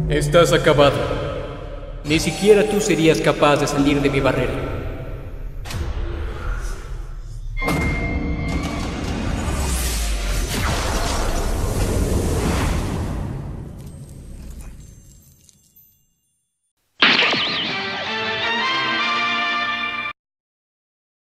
Estás acabado. Ni siquiera tú serías capaz de salir de mi barrera.